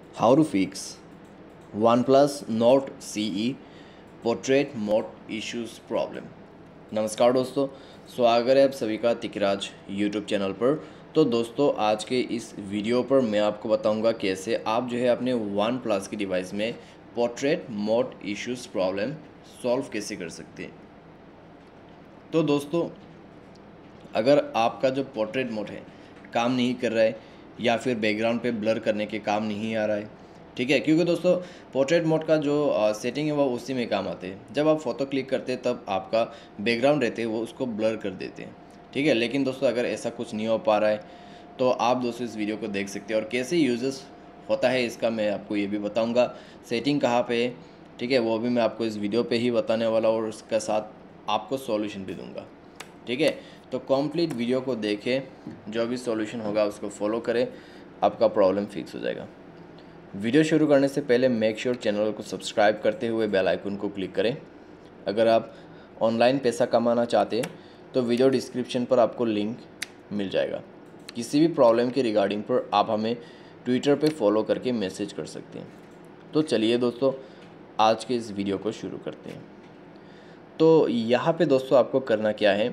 How to fix OnePlus Nord CE portrait mode issues problem. नमस्कार दोस्तों, स्वागत है आप सभी का तिकराज यूट्यूब चैनल पर। तो दोस्तों, आज के इस वीडियो पर मैं आपको बताऊंगा कैसे आप जो है अपने OnePlus की डिवाइस में portrait mode issues problem solve कैसे कर सकते हैं। तो दोस्तों, अगर आपका जो पोर्ट्रेट मोड है काम नहीं कर रहा है या फिर बैकग्राउंड पे ब्लर करने के काम नहीं आ रहा है, ठीक है, क्योंकि दोस्तों पोर्ट्रेट मोड का जो सेटिंग है वो उसी में काम आते हैं। जब आप फ़ोटो क्लिक करते हैं तब आपका बैकग्राउंड रहते हैं वो उसको ब्लर कर देते हैं, ठीक है। लेकिन दोस्तों, अगर ऐसा कुछ नहीं हो पा रहा है तो आप दोस्तों इस वीडियो को देख सकते हैं और कैसे यूजेस होता है इसका मैं आपको ये भी बताऊँगा। सेटिंग कहाँ पे है, ठीक है, वो भी मैं आपको इस वीडियो पर ही बताने वाला और उसका साथ आपको सॉल्यूशन भी दूँगा, ठीक है। तो कंप्लीट वीडियो को देखें, जो भी सॉल्यूशन होगा उसको फॉलो करें, आपका प्रॉब्लम फिक्स हो जाएगा। वीडियो शुरू करने से पहले मेक श्योर चैनल को सब्सक्राइब करते हुए बेल आइकन को क्लिक करें। अगर आप ऑनलाइन पैसा कमाना चाहते हैं तो वीडियो डिस्क्रिप्शन पर आपको लिंक मिल जाएगा। किसी भी प्रॉब्लम के रिगार्डिंग पर आप हमें ट्विटर पे फॉलो करके मैसेज कर सकते हैं। तो चलिए दोस्तों, आज के इस वीडियो को शुरू करते हैं। तो यहाँ पे दोस्तों आपको करना क्या है,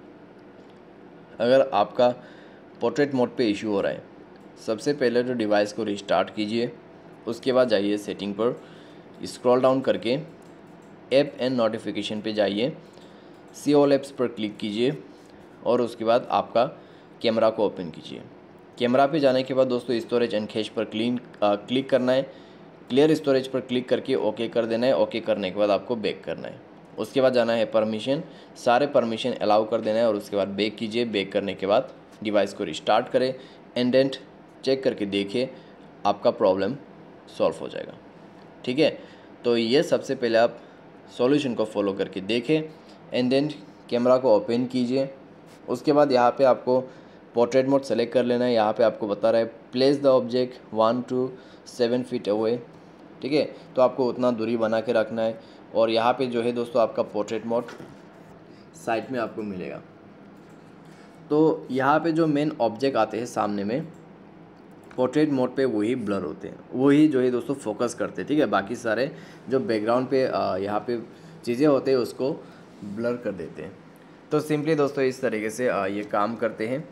अगर आपका पोर्ट्रेट मोड पे इशू हो रहा है, सबसे पहले तो डिवाइस को रिस्टार्ट कीजिए। उसके बाद जाइए सेटिंग पर, स्क्रॉल डाउन करके ऐप एंड नोटिफिकेशन पे जाइए, सी ऑल एप्स पर क्लिक कीजिए और उसके बाद आपका कैमरा को ओपन कीजिए। कैमरा पे जाने के बाद दोस्तों स्टोरेज एंड कैश पर क्लिक करना है। क्लियर स्टोरेज पर क्लिक करके ओके कर देना है। ओके करने के बाद आपको बैक करना है। उसके बाद जाना है परमिशन, सारे परमिशन अलाउ कर देना है और उसके बाद बैक कीजिए। बैक करने के बाद डिवाइस को रिस्टार्ट करें, एंडेंट चेक करके देखिए, आपका प्रॉब्लम सॉल्व हो जाएगा, ठीक है। तो ये सबसे पहले आप सॉल्यूशन को फॉलो करके देखें। एंडेंट कैमरा को ओपन कीजिए। उसके बाद यहाँ पे आपको पोर्ट्रेट मोड सेलेक्ट कर लेना है। यहाँ पे आपको बता रहा है place the object 1 to 7 feet away, ठीक है। तो आपको उतना दूरी बना के रखना है और यहाँ पे जो है दोस्तों आपका पोर्ट्रेट मोड साइड में आपको मिलेगा। तो यहाँ पे जो मेन ऑब्जेक्ट आते हैं सामने में पोर्ट्रेट मोड पे वही ब्लर होते हैं, वही जो है दोस्तों फोकस करते हैं, ठीक है। बाकी सारे जो बैकग्राउंड पे यहाँ पे चीज़ें होते हैं उसको ब्लर कर देते हैं। तो सिंपली दोस्तों इस तरीके से ये काम करते हैं।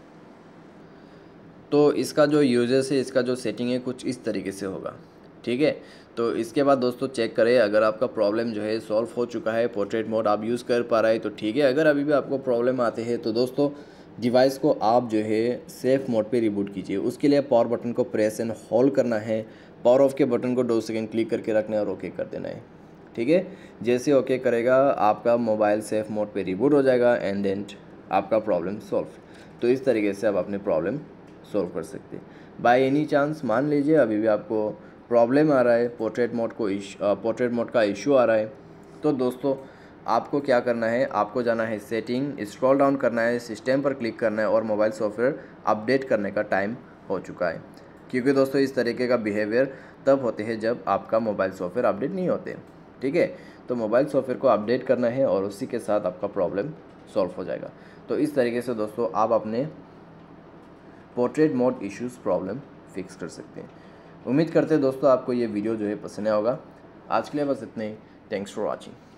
तो इसका जो यूजेस है, इसका जो सेटिंग है कुछ इस तरीके से होगा, ठीक है। तो इसके बाद दोस्तों चेक करें, अगर आपका प्रॉब्लम जो है सॉल्व हो चुका है, पोर्ट्रेट मोड आप यूज़ कर पा रहे हैं तो ठीक है। अगर अभी भी आपको प्रॉब्लम आते हैं तो दोस्तों डिवाइस को आप जो है सेफ मोड पे रिबूट कीजिए। उसके लिए पावर बटन को प्रेस एंड होल्ड करना है। पावर ऑफ के बटन को 2 सेकंड क्लिक करके रखना है और ओके कर देना है, ठीक है। जैसे ओके करेगा आपका मोबाइल सेफ मोड पे रिबूट हो जाएगा एंड देन आपका प्रॉब्लम सॉल्व। तो इस तरीके से आप अपने प्रॉब्लम सॉल्व कर सकते हैं। बाय एनी चांस मान लीजिए अभी भी आपको प्रॉब्लम आ रहा है, पोर्ट्रेट मोड का इशू आ रहा है, तो दोस्तों आपको क्या करना है, आपको जाना है सेटिंग, स्क्रॉल डाउन करना है, सिस्टम पर क्लिक करना है और मोबाइल सॉफ्टवेयर अपडेट करने का टाइम हो चुका है। क्योंकि दोस्तों इस तरीके का बिहेवियर तब होते हैं जब आपका मोबाइल सॉफ्टवेयर अपडेट नहीं होते, ठीक है। तो मोबाइल सॉफ्टवेयर को अपडेट करना है और उसी के साथ आपका प्रॉब्लम सॉल्व हो जाएगा। तो इस तरीके से दोस्तों आप अपने portrait mode issues problem fix कर सकते हैं। उम्मीद करते हैं दोस्तों आपको ये वीडियो जो है पसंद आया होगा। आज के लिए बस इतना ही। Thanks for watching.